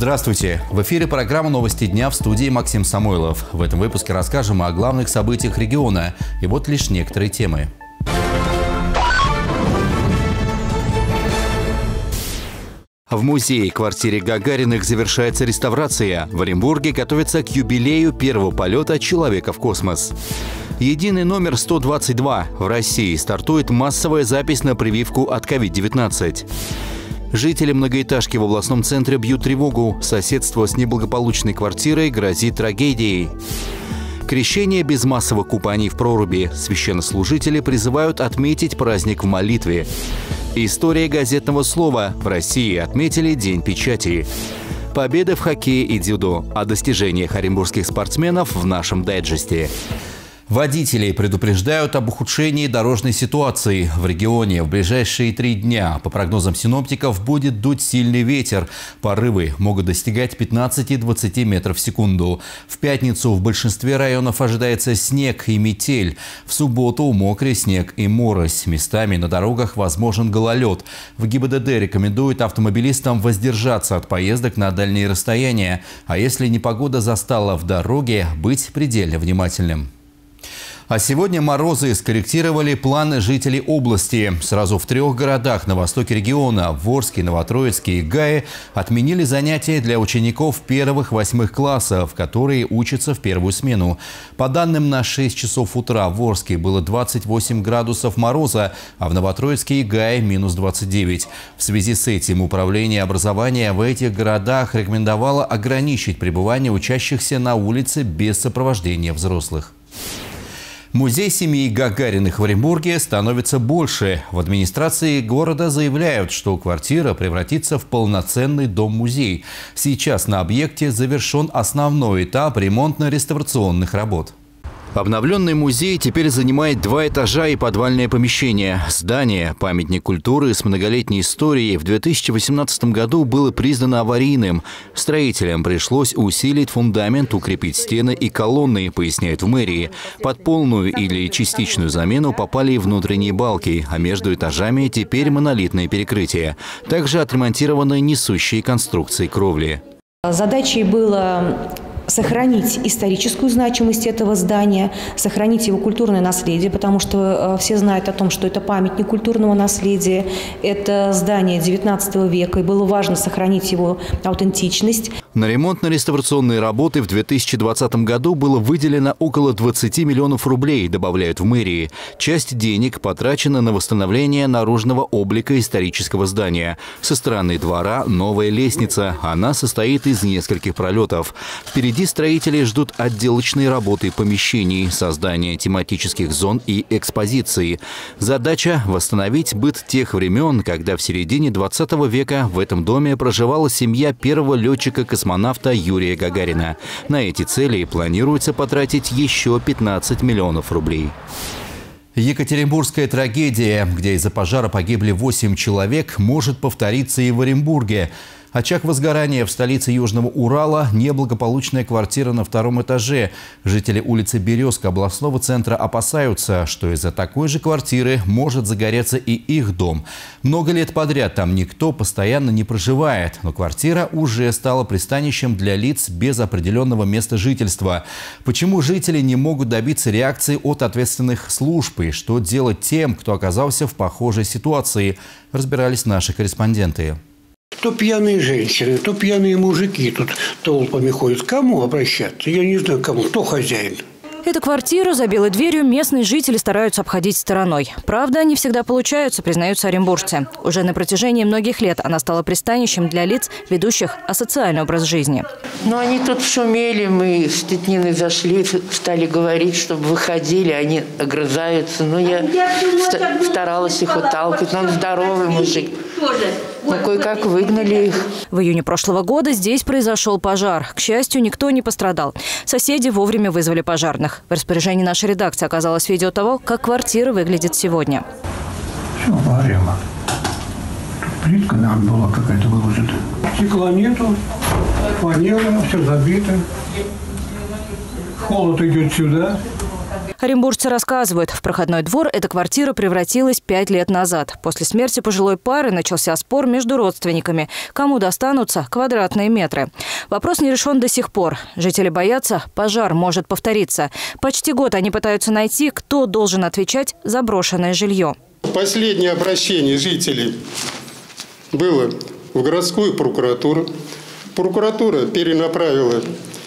Здравствуйте! В эфире программа «Новости дня», в студии Максим Самойлов. В этом выпуске расскажем о главных событиях региона. И вот лишь некоторые темы. В музее-квартире Гагариных завершается реставрация. В Оренбурге готовится к юбилею первого полета человека в космос. Единый номер 122. В России стартует массовая запись на прививку от COVID-19. Жители многоэтажки в областном центре бьют тревогу. Соседство с неблагополучной квартирой грозит трагедией. Крещение без массовых купаний в проруби. Священнослужители призывают отметить праздник в молитве. История газетного слова. В России отметили День печати. Победы в хоккее и дзюдо. О достижениях оренбургских спортсменов в нашем дайджесте. Водителей предупреждают об ухудшении дорожной ситуации в регионе. В ближайшие 3 дня, по прогнозам синоптиков, будет дуть сильный ветер. Порывы могут достигать 15-20 метров в секунду. В пятницу в большинстве районов ожидается снег и метель. В субботу мокрый снег и морось. Местами на дорогах возможен гололед. В ГИБДД рекомендуют автомобилистам воздержаться от поездок на дальние расстояния. А если непогода застала в дороге, быть предельно внимательным. А сегодня морозы скорректировали планы жителей области. Сразу в 3 городах на востоке региона – в Орске, Новотроицке и Гае – отменили занятия для учеников 1-8 классов, которые учатся в первую смену. По данным на 6 часов утра в Орске было 28 градусов мороза, а в Новотроицке и Гае – минус 29. В связи с этим управление образования в этих городах рекомендовало ограничить пребывание учащихся на улице без сопровождения взрослых. Музей семьи Гагариных в Оренбурге становится больше. В администрации города заявляют, что квартира превратится в полноценный дом-музей. Сейчас на объекте завершен основной этап ремонтно-реставрационных работ. Обновленный музей теперь занимает 2 этажа и подвальное помещение. Здание, памятник культуры с многолетней историей, в 2018 году было признано аварийным. Строителям пришлось усилить фундамент, укрепить стены и колонны, поясняют в мэрии. Под полную или частичную замену попали и внутренние балки, а между этажами теперь монолитное перекрытие. Также отремонтированы несущие конструкции кровли. Задачей было сохранить историческую значимость этого здания, сохранить его культурное наследие, потому что все знают о том, что это памятник культурного наследия, это здание 19 века, и было важно сохранить его аутентичность. На ремонтно-реставрационные работы в 2020 году было выделено около 20 миллионов рублей, добавляют в мэрии. Часть денег потрачена на восстановление наружного облика исторического здания. Со стороны двора новая лестница. Она состоит из нескольких пролетов. Впереди строители ждут отделочные работы помещений, создания тематических зон и экспозиции. Задача – восстановить быт тех времен, когда в середине 20 века в этом доме проживала семья первого летчика-космонавта Юрия Гагарина. На эти цели планируется потратить еще 15 миллионов рублей. Екатеринбургская трагедия, где из-за пожара погибли 8 человек, может повториться и в Оренбурге. Очаг возгорания в столице Южного Урала – неблагополучная квартира на 2-м этаже. Жители улицы Березка областного центра опасаются, что из-за такой же квартиры может загореться и их дом. Много лет подряд там никто постоянно не проживает, но квартира уже стала пристанищем для лиц без определенного места жительства. Почему жители не могут добиться реакции от ответственных служб и что делать тем, кто оказался в похожей ситуации, разбирались наши корреспонденты. То пьяные женщины, то пьяные мужики тут толпами ходят. К кому обращаться? Я не знаю, кому. Кто хозяин? Эту квартиру за белой дверью местные жители стараются обходить стороной. Правда, не всегда получаются, признаются оренбуржцы. Уже на протяжении многих лет она стала пристанищем для лиц, ведущих асоциальный образ жизни. Ну, они тут шумели, мы с Тетниной зашли, стали говорить, чтобы выходили, они огрызаются. Но я старалась их выталкивать, но он здоровый мужик. Ну, кое-как выгнали их. В июне прошлого года здесь произошел пожар. К счастью, никто не пострадал. Соседи вовремя вызвали пожарных. В распоряжении нашей редакции оказалось видео того, как квартира выглядит сегодня. Все горело. Плитка нам была какая-то выложена. Стекла нету, фанера, все забито. Холод идет сюда. Оренбуржцы рассказывают, в проходной двор эта квартира превратилась 5 лет назад. После смерти пожилой пары начался спор между родственниками, кому достанутся квадратные метры. Вопрос не решен до сих пор. Жители боятся, пожар может повториться. Почти год они пытаются найти, кто должен отвечать за брошенное жилье. Последнее обращение жителей было в городскую прокуратуру. Прокуратура перенаправила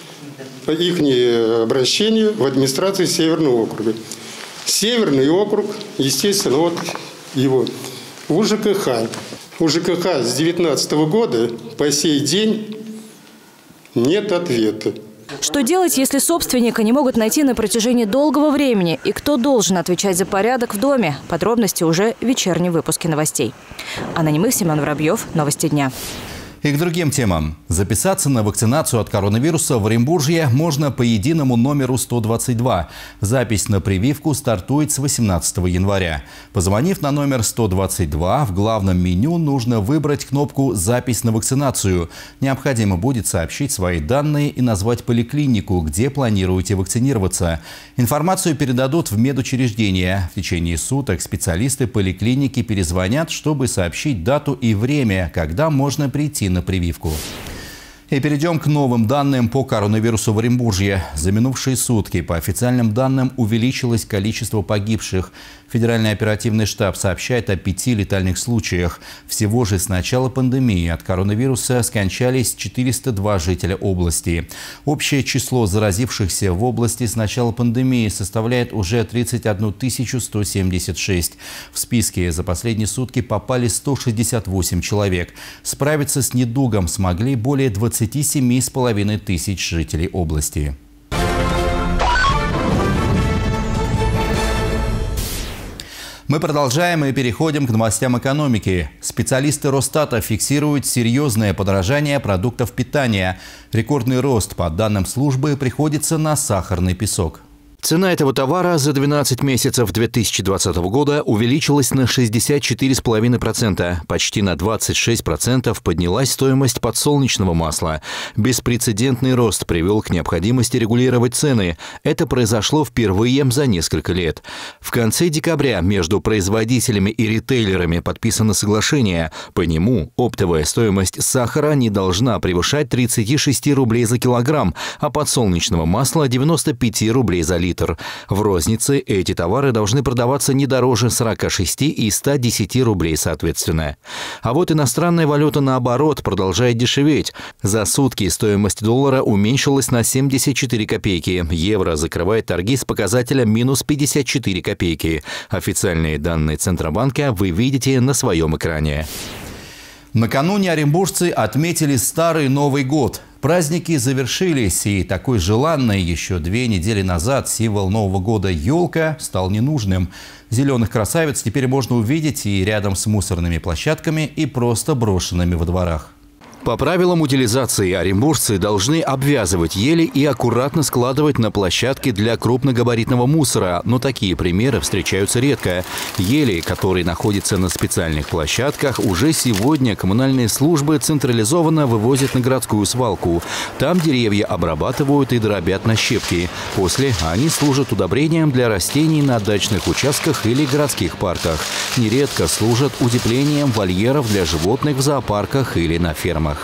их обращение в администрацию Северного округа. Северный округ, естественно, вот его, в УЖКХ. УЖКХ с 2019 года по сей день нет ответа. Что делать, если собственника не могут найти на протяжении долгого времени? И кто должен отвечать за порядок в доме? Подробности уже в вечернем выпуске новостей. Анна Немых, Семен Воробьев. Новости дня. И к другим темам. Записаться на вакцинацию от коронавируса в Оренбуржье можно по единому номеру 122. Запись на прививку стартует с 18 января. Позвонив на номер 122, в главном меню нужно выбрать кнопку «Запись на вакцинацию». Необходимо будет сообщить свои данные и назвать поликлинику, где планируете вакцинироваться. Информацию передадут в медучреждение. В течение суток специалисты поликлиники перезвонят, чтобы сообщить дату и время, когда можно прийти на прививку. И перейдем к новым данным по коронавирусу в Оренбуржье. За минувшие сутки, по официальным данным, увеличилось количество погибших. Федеральный оперативный штаб сообщает о 5 летальных случаях. Всего же с начала пандемии от коронавируса скончались 402 жителя области. Общее число заразившихся в области с начала пандемии составляет уже 31 176. В списке за последние сутки попали 168 человек. Справиться с недугом смогли более 27,5 тысяч жителей области. Мы продолжаем и переходим к новостям экономики. Специалисты Росстата фиксируют серьезное подорожание продуктов питания. Рекордный рост, по данным службы, приходится на сахарный песок. Цена этого товара за 12 месяцев 2020 года увеличилась на 64,5%. Почти на 26% поднялась стоимость подсолнечного масла. Беспрецедентный рост привел к необходимости регулировать цены. Это произошло впервые за несколько лет. В конце декабря между производителями и ритейлерами подписано соглашение. По нему оптовая стоимость сахара не должна превышать 36 рублей за килограмм, а подсолнечного масла – 95 рублей за литр. В рознице эти товары должны продаваться не дороже 46 и 110 рублей соответственно. А вот иностранная валюта, наоборот, продолжает дешеветь. За сутки стоимость доллара уменьшилась на 74 копейки. Евро закрывает торги с показателем минус 54 копейки. Официальные данные Центробанка вы видите на своем экране. Накануне оренбуржцы отметили Старый Новый год. Праздники завершились, и такой желанный еще 2 недели назад символ Нового года елка стал ненужным. Зеленых красавиц теперь можно увидеть и рядом с мусорными площадками, и просто брошенными во дворах. По правилам утилизации оренбуржцы должны обвязывать ели и аккуратно складывать на площадке для крупногабаритного мусора. Но такие примеры встречаются редко. Ели, которые находятся на специальных площадках, уже сегодня коммунальные службы централизованно вывозят на городскую свалку. Там деревья обрабатывают и дробят на щепки. После они служат удобрением для растений на дачных участках или городских парках. Нередко служат утеплением вольеров для животных в зоопарках или на фермах.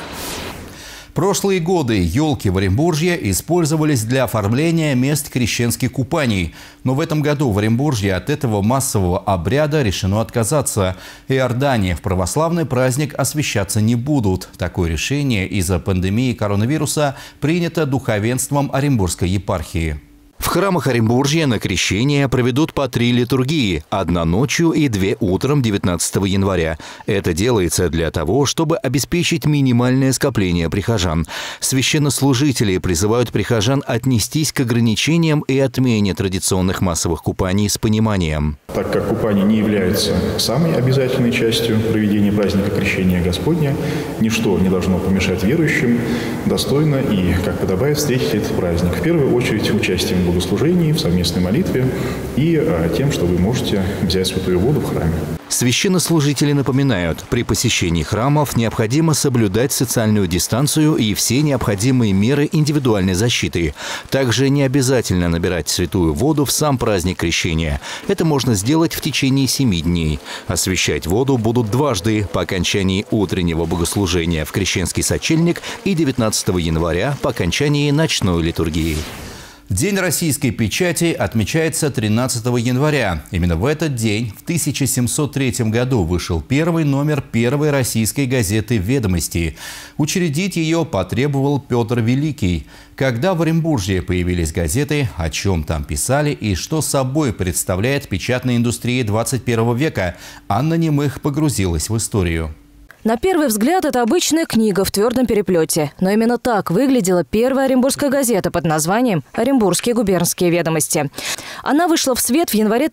Прошлые годы елки в Оренбуржье использовались для оформления мест крещенских купаний. Но в этом году в Оренбуржье от этого массового обряда решено отказаться. Иордане в православный праздник освящаться не будут. Такое решение из-за пандемии коронавируса принято духовенством Оренбургской епархии. В храмах Оренбуржья на крещение проведут по 3 литургии – 1 ночью и 2 утром 19 января. Это делается для того, чтобы обеспечить минимальное скопление прихожан. Священнослужители призывают прихожан отнестись к ограничениям и отмене традиционных массовых купаний с пониманием. Так как купание не является самой обязательной частью проведения праздника Крещения Господня, ничто не должно помешать верующим достойно и, как подобает, встретить этот праздник. В первую очередь участием в богослужении, в совместной молитве и тем, что вы можете взять святую воду в храме. Священнослужители напоминают, при посещении храмов необходимо соблюдать социальную дистанцию и все необходимые меры индивидуальной защиты. Также не обязательно набирать святую воду в сам праздник Крещения. Это можно сделать в течение 7 дней. Освящать воду будут дважды – по окончании утреннего богослужения в Крещенский сочельник и 19 января по окончании ночной литургии. День российской печати отмечается 13 января. Именно в этот день, в 1703 году, вышел первый номер первой российской газеты «Ведомости». Учредить ее потребовал Петр Великий. Когда в Оренбурге появились газеты, о чем там писали и что собой представляет печатная индустрия 21 века, Анна Немых погрузилась в историю. На первый взгляд, это обычная книга в твердом переплете. Но именно так выглядела первая оренбургская газета под названием «Оренбургские губернские ведомости». Она вышла в свет в январе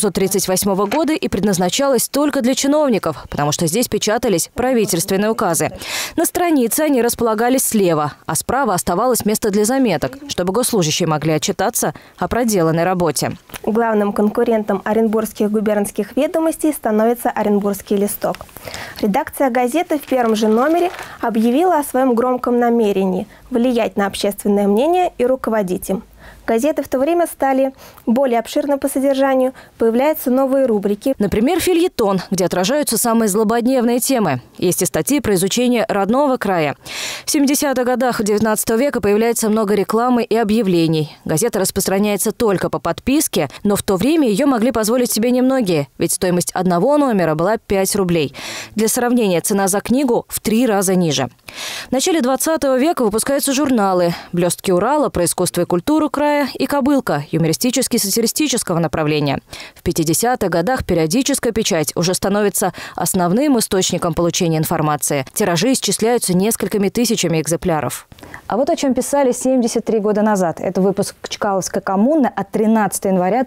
1838 года и предназначалась только для чиновников, потому что здесь печатались правительственные указы. На странице они располагались слева, а справа оставалось место для заметок, чтобы госслужащие могли отчитаться о проделанной работе. Главным конкурентом оренбургских губернских ведомостей становится Оренбургский листок. Редакция газеты в первом же номере объявила о своем громком намерении влиять на общественное мнение и руководить им. Газеты в то время стали более обширны по содержанию, появляются новые рубрики. Например, фельетон, где отражаются самые злободневные темы. Есть и статьи про изучение родного края. В 70-х годах XIX века появляется много рекламы и объявлений. Газета распространяется только по подписке, но в то время ее могли позволить себе немногие, ведь стоимость одного номера была 5 рублей. Для сравнения, цена за книгу в 3 раза ниже. В начале XX века выпускаются журналы «Блестки Урала» про искусство и культуру края и «Кобылка» юмористически-сатиристического направления. В 50-х годах периодическая печать уже становится основным источником получения информации. Тиражи исчисляются несколькими тысячами экземпляров. А вот о чем писали 73 года назад. Это выпуск «Чкаловской коммуны» от 13 января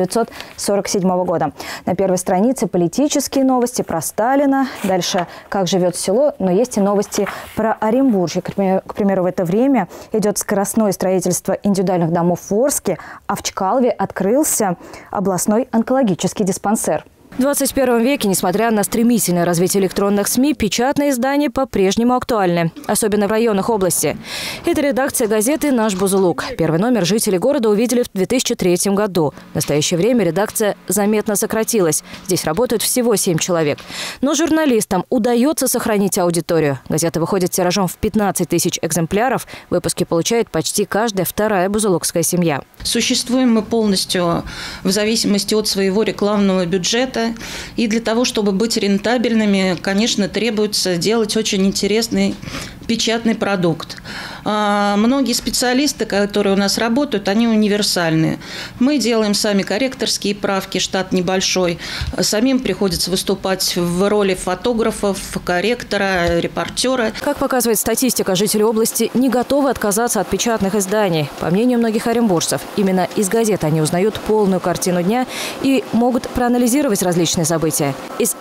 1947 года. На первой странице политические новости про Сталина. Дальше «Как живет село», но есть и новости про Оренбуржье. К примеру, в это время идет скоростное строительство индивидуальных домов в Орске, а в Чкалове открылся областной онкологический диспансер. В 21 веке, несмотря на стремительное развитие электронных СМИ, печатные издания по-прежнему актуальны, особенно в районах области. Это редакция газеты «Наш Бузулук». Первый номер жители города увидели в 2003 году. В настоящее время редакция заметно сократилась. Здесь работают всего 7 человек. Но журналистам удается сохранить аудиторию. Газета выходит тиражом в 15 тысяч экземпляров. Выпуски получает почти каждая вторая бузулукская семья. Существуем мы полностью в зависимости от своего рекламного бюджета. И для того, чтобы быть рентабельными, конечно, требуется делать очень интересный печатный продукт. Многие специалисты, которые у нас работают, они универсальные. Мы делаем сами корректорские правки, штат небольшой. Самим приходится выступать в роли фотографов, корректора, репортера. Как показывает статистика, жители области не готовы отказаться от печатных изданий. По мнению многих оренбуржцев, именно из газет они узнают полную картину дня и могут проанализировать различные события. Из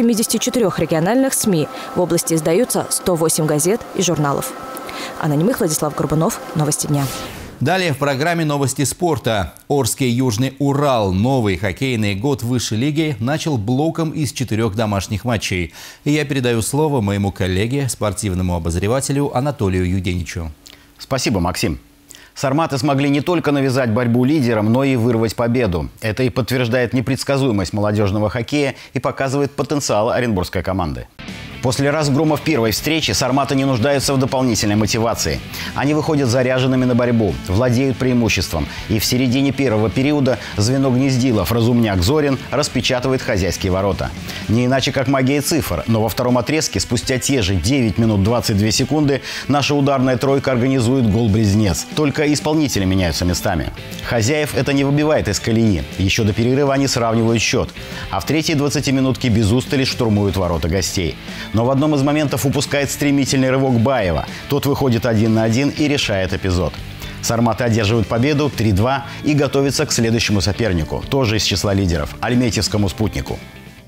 174 региональных СМИ в области издаются 108 газет и журналов. Анна Немых, Владислав Горбунов. Новости дня. Далее в программе новости спорта. Орский Южный Урал, новый хоккейный год высшей лиги, начал блоком из 4 домашних матчей. И я передаю слово моему коллеге, спортивному обозревателю Анатолию Юденичу. Спасибо, Максим. Сарматы смогли не только навязать борьбу лидерам, но и вырвать победу. Это и подтверждает непредсказуемость молодежного хоккея и показывает потенциал оренбургской команды. После разгрома в первой встрече сарматы не нуждаются в дополнительной мотивации. Они выходят заряженными на борьбу, владеют преимуществом. И в середине первого периода звено Гнездилов, разумняк Зорин, распечатывает хозяйские ворота. Не иначе как магия цифр, но во втором отрезке, спустя те же 9 минут 22 секунды, наша ударная тройка организует гол-близнец. Только исполнители меняются местами. Хозяев это не выбивает из колеи. Еще до перерыва они сравнивают счет. А в третьей 20-минутке без устали штурмуют ворота гостей. Но в одном из моментов упускает стремительный рывок Баева. Тот выходит 1 на 1 и решает эпизод. Сарматы одерживают победу 3-2 и готовятся к следующему сопернику, тоже из числа лидеров – Альметьевскому спутнику.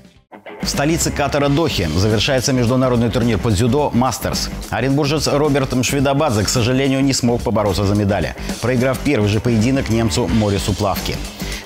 В столице Катара Дохи завершается международный турнир по дзюдо «Мастерс». Оренбуржец Роберт Мшвидабадзе, к сожалению, не смог побороться за медали, проиграв первый же поединок немцу Морису Плавки.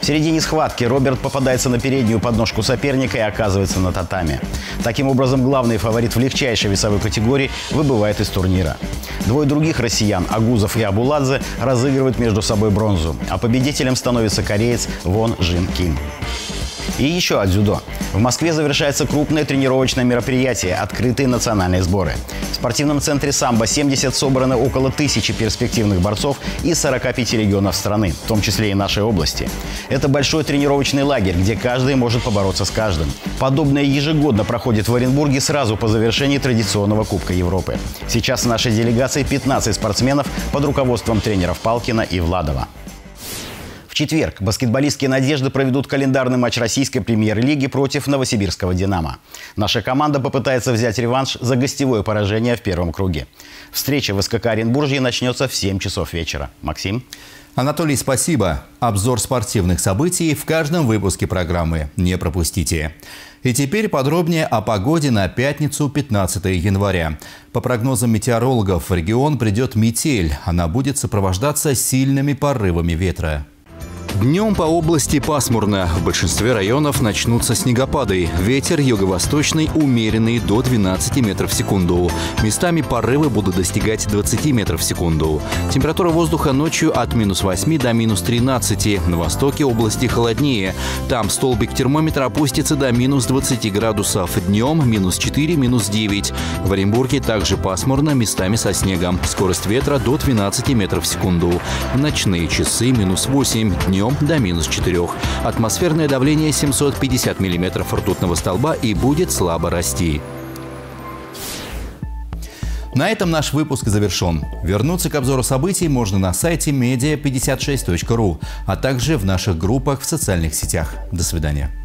В середине схватки Роберт попадается на переднюю подножку соперника и оказывается на татами. Таким образом, главный фаворит в легчайшей весовой категории выбывает из турнира. Двое других россиян, Агузов и Абуладзе, разыгрывают между собой бронзу, а победителем становится кореец Вон Жин Ким. И еще от дзюдо. В Москве завершается крупное тренировочное мероприятие «Открытые национальные сборы». В спортивном центре «Самбо-70» собраны около 1000 перспективных борцов из 45 регионов страны, в том числе и нашей области. Это большой тренировочный лагерь, где каждый может побороться с каждым. Подобное ежегодно проходит в Оренбурге сразу по завершении традиционного Кубка Европы. Сейчас в нашей делегации 15 спортсменов под руководством тренеров Палкина и Владова. В четверг баскетболистки «Надежды» проведут календарный матч российской премьер-лиги против новосибирского «Динамо». Наша команда попытается взять реванш за гостевое поражение в первом круге. Встреча в СКК Оренбуржье начнется в 7 часов вечера. Максим? Анатолий, спасибо. Обзор спортивных событий в каждом выпуске программы. Не пропустите. И теперь подробнее о погоде на пятницу, 15 января. По прогнозам метеорологов, в регион придет метель. Она будет сопровождаться сильными порывами ветра. Днем по области пасмурно. В большинстве районов начнутся снегопады. Ветер юго-восточный умеренный до 12 метров в секунду. Местами порывы будут достигать 20 метров в секунду. Температура воздуха ночью от -8 до -13. На востоке области холоднее. Там столбик термометра опустится до -20 градусов. Днем -4, -9. В Оренбурге также пасмурно, местами со снегом. Скорость ветра до 12 метров в секунду. В ночные часы -8. Днем до -4. Атмосферное давление 750 миллиметров ртутного столба и будет слабо расти. На этом наш выпуск завершен. Вернуться к обзору событий можно на сайте media56.ru, а также в наших группах в социальных сетях. До свидания.